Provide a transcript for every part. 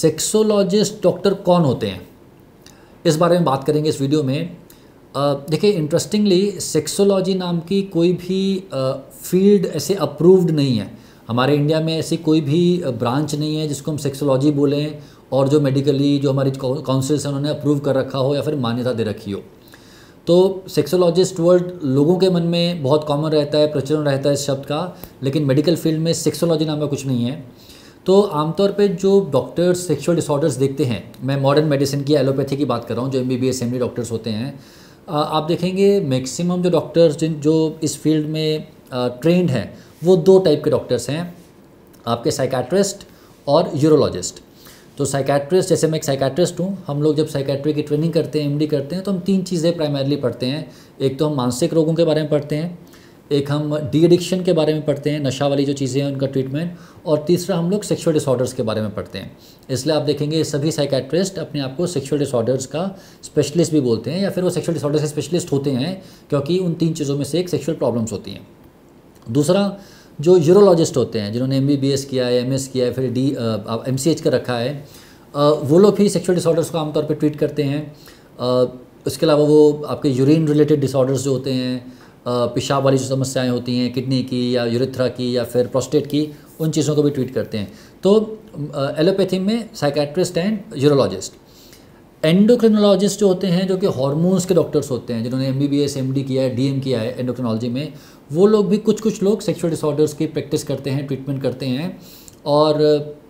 Sexologist doctor कौन होते हैं, इस बारे में बात करेंगे इस वीडियो में। देखिए, इंटरेस्टिंगली सेक्सोलॉजी नाम की कोई भी फील्ड ऐसे अप्रूव्ड नहीं है। हमारे इंडिया में ऐसी कोई भी ब्रांच नहीं है जिसको हम सेक्सोलॉजी बोलें और जो मेडिकली जो हमारी काउंसिल्स हैं उन्होंने अप्रूव कर रखा हो या फिर मान्यता दे रखी हो। तो सेक्सोलॉजिस्ट वर्ड लोगों के मन में बहुत कॉमन रहता है, प्रचलन रहता है इस शब्द का, लेकिन मेडिकल फील्ड में सेक्सोलॉजी नाम का कुछ नहीं है। तो आमतौर पे जो डॉक्टर्स सेक्सुअल डिसऑर्डर्स देखते हैं, मैं मॉडर्न मेडिसिन की एलोपैथी की बात कर रहा हूँ, जो MBBS MD डॉक्टर्स होते हैं, आप देखेंगे मैक्सिमम जो डॉक्टर्स जो इस फील्ड में ट्रेंड हैं वो दो टाइप के डॉक्टर्स हैं, आपके साइकेट्रिस्ट और यूरोलॉजिस्ट। तो साइकेट्रिस्ट, जैसे मैं एक साइकेट्रिस्ट हूँ, हम लोग जब साइकेट्री की ट्रेनिंग करते हैं, MD करते हैं, तो हम तीन चीज़ें प्राइमरली पढ़ते हैं। एक तो हम मानसिक रोगों के बारे में पढ़ते हैं, एक हम डी एडिक्शन के बारे में पढ़ते हैं, नशा वाली जो चीज़ें हैं उनका ट्रीटमेंट, और तीसरा हम लोग सेक्सुअल डिसऑर्डर्स के बारे में पढ़ते हैं। इसलिए आप देखेंगे सभी साइकेट्रिस्ट अपने आप को सेक्सुअल डिसऑर्डर्स का स्पेशलिस्ट भी बोलते हैं, या फिर वो सेक्सुअल डिसऑर्डर्स के स्पेशलिस्ट होते हैं, क्योंकि उन तीन चीज़ों में से एक सेक्सुअल प्रॉब्लम्स होती हैं। दूसरा, जो यूरोलॉजिस्ट होते हैं, जिन्होंने MBBS किया है, MS किया है, फिर MCH का रखा है, वो लोग भी सेक्सुअल डिसऑर्डर्स को आमतौर पे ट्रीट करते हैं। उसके अलावा वो आपके यूरिन रिलेटेड डिसऑर्डर्स जो होते हैं, पेशाब वाली जो समस्याएं होती हैं, किडनी की या यूरेथ्रा की या फिर प्रोस्टेट की, उन चीज़ों को भी ट्रीट करते हैं। तो एलोपैथी में साइकेट्रिस्ट एंड यूरोलॉजिस्ट। एंडोक्रिनोलॉजिस्ट जो होते हैं, जो कि हार्मोन्स के डॉक्टर्स होते हैं, जिन्होंने MBBS MD किया है, DM किया है एंडोक्रिनोलॉजी में, वो लोग भी कुछ लोग सेक्सुअल डिसऑर्डर्स की प्रैक्टिस करते हैं, ट्रीटमेंट करते हैं। और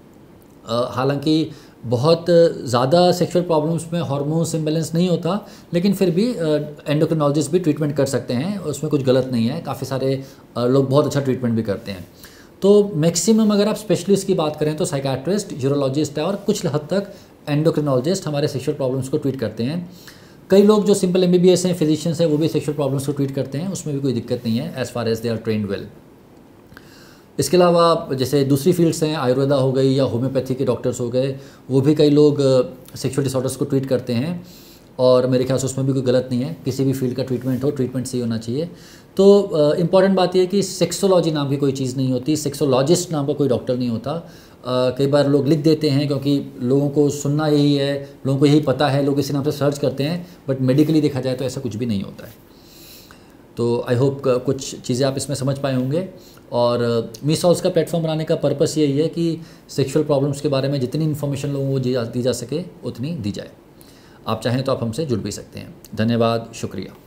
हालांकि बहुत ज़्यादा सेक्सुअल प्रॉब्लम्स में हार्मोन्स इम्बैलेंस नहीं होता, लेकिन फिर भी एंडोक्रिनोलॉजिस्ट भी ट्रीटमेंट कर सकते हैं, उसमें कुछ गलत नहीं है। काफ़ी सारे लोग बहुत अच्छा ट्रीटमेंट भी करते हैं। तो मैक्सिमम अगर आप स्पेशलिस्ट की बात करें तो साइकेट्रिस्ट, यूरोलॉजिस्ट है, और कुछ हद तक एंडोक्रिनोलॉजिस्ट हमारे सेक्सुअल प्रॉब्लम्स को ट्रीट करते हैं। कई लोग जो सिंपल MBBS हैं, फिजिशियंस हैं, वो भी सेक्सुअल प्रॉब्लम्स को ट्रीट करते हैं, उसमें भी कोई दिक्कत नहीं है, as far as they are trained well. इसके अलावा जैसे दूसरी फील्ड्स हैं, आयुर्वेदा हो गई या होम्योपैथी के डॉक्टर्स हो गए, वो भी कई लोग सेक्सुअल डिसऑर्डर्स को ट्रीट करते हैं, और मेरे ख्याल से उसमें भी कोई गलत नहीं है। किसी भी फील्ड का ट्रीटमेंट हो, ट्रीटमेंट सही होना चाहिए। तो इम्पॉर्टेंट बात यह है कि सेक्सोलॉजी नाम की कोई चीज़ नहीं होती, सेक्सोलॉजिस्ट नाम का कोई डॉक्टर नहीं होता। कई बार लोग लिख देते हैं, क्योंकि लोगों को सुनना यही है, लोगों को यही पता है, लोग इसी नाम से सर्च करते हैं, बट मेडिकली देखा जाए तो ऐसा कुछ भी नहीं होता है। तो आई होप कुछ चीज़ें आप इसमें समझ पाए होंगे। और मीसॉल्स का प्लेटफॉर्म बनाने का पर्पस यही है कि सेक्सुअल प्रॉब्लम्स के बारे में जितनी इन्फॉर्मेशन लोगों को दी जा सके उतनी दी जाए। आप चाहें तो आप हमसे जुड़ भी सकते हैं। धन्यवाद, शुक्रिया।